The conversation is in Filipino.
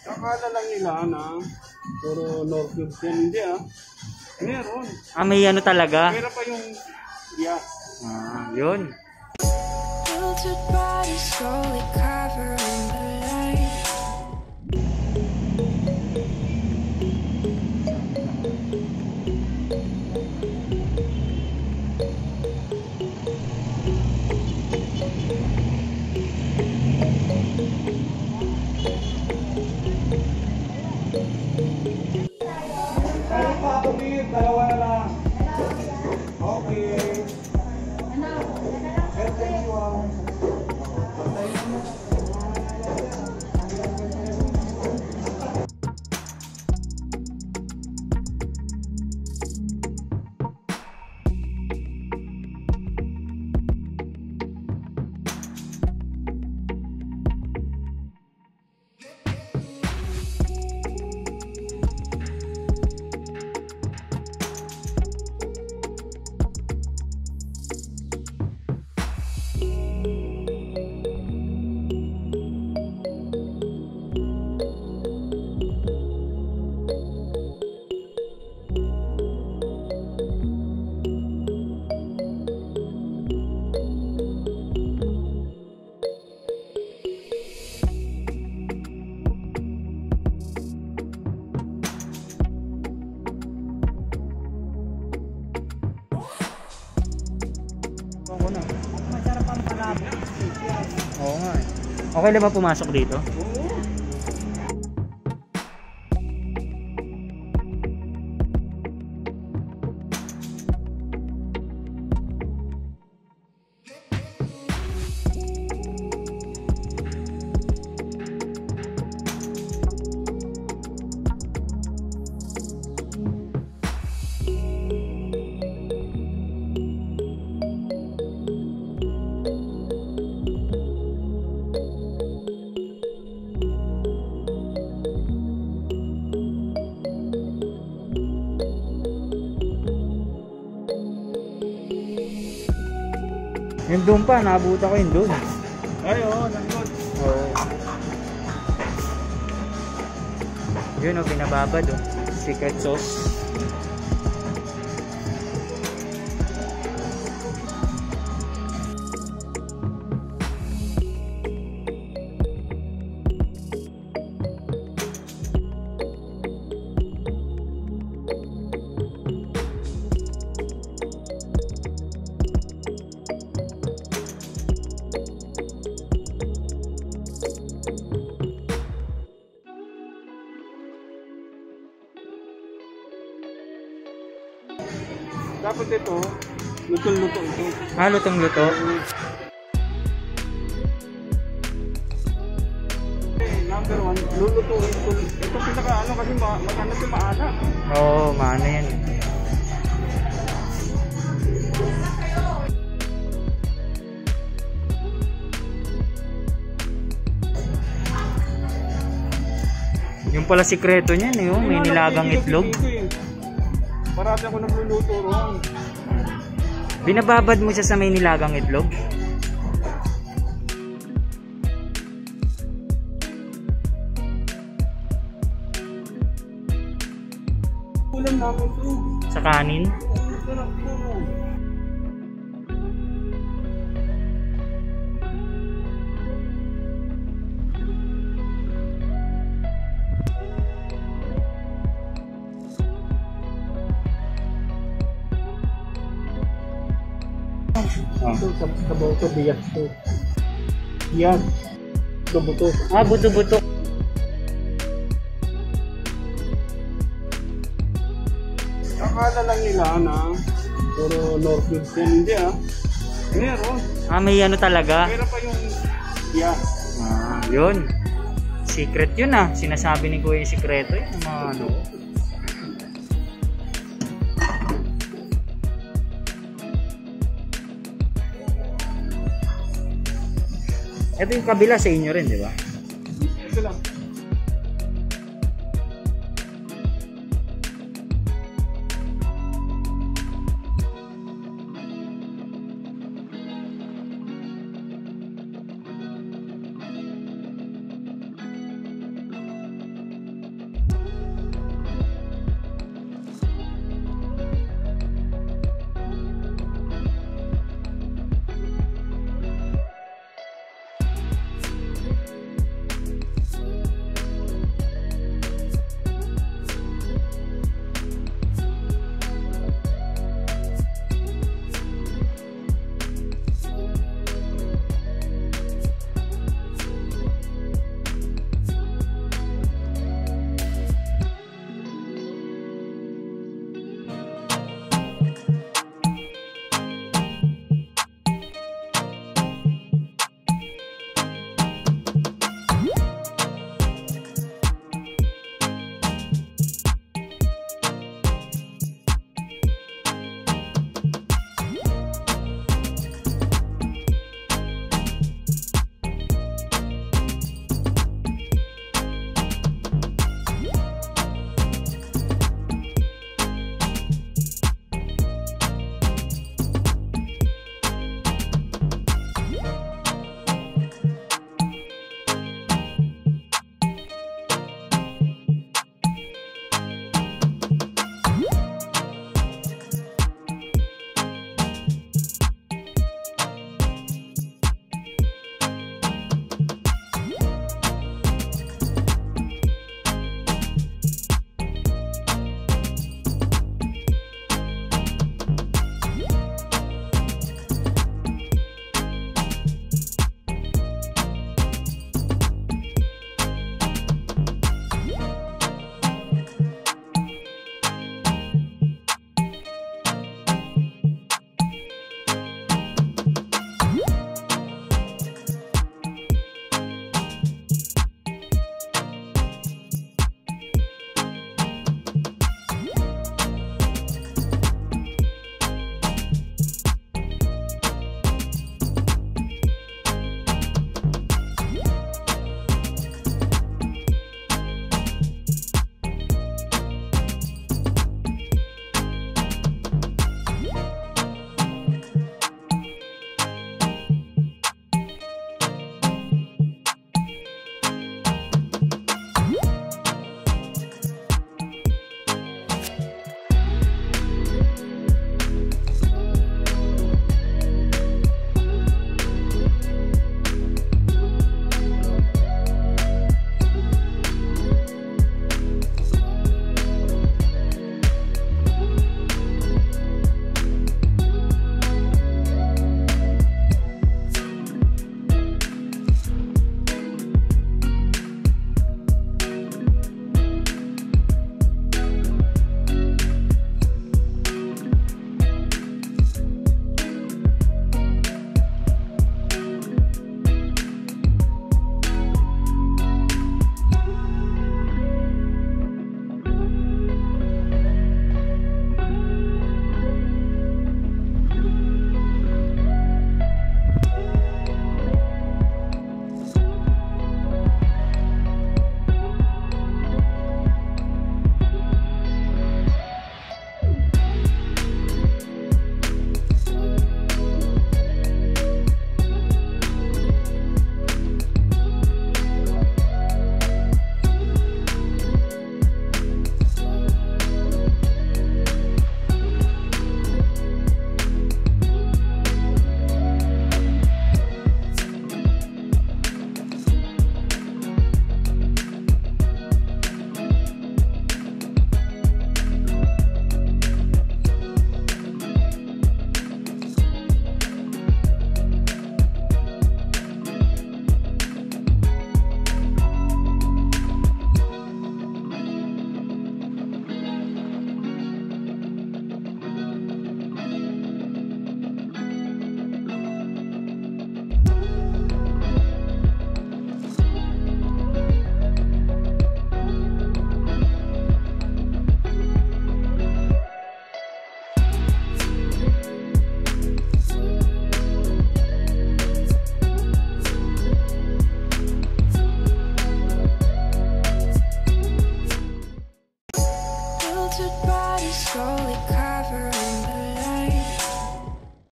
Akala lang nila na puro North Cubes yan. Hindi meron. May ano talaga? Meron pa yung yes. Yun. Dalawa na lang. Okay. Masarap ang palabok. Oo nga. Okay lang ba pumasok dito? Yung doon pa, naabutan ko yung doon. Ay, nandun. Oo. Yun binababad secret sauce. Dapat ito, lutong-luto ito. Lutong-luto. Number 1, lulutuin ito. Ito pinaka kasi maganda ito maana. Oo, maana yan. Yung pala sikreto niyan, may nilagang itlog. Parati ako nagluluto ron. Binababad mo siya sa may nilagang itlog? Ulam namin ito. Sa kanin? Sa buto, biyak ito. Biyak. Buto-buto. Buto-buto. Akala lang nila na puro North Cubes yan. Hindi meron. May ano talaga? Meron pa yung biyak. Yun. Secret yun Sinasabi ni Kuya yung sikreto yun. Mga ano. Ito yung kabila sa inyo rin, di ba? Ito lang.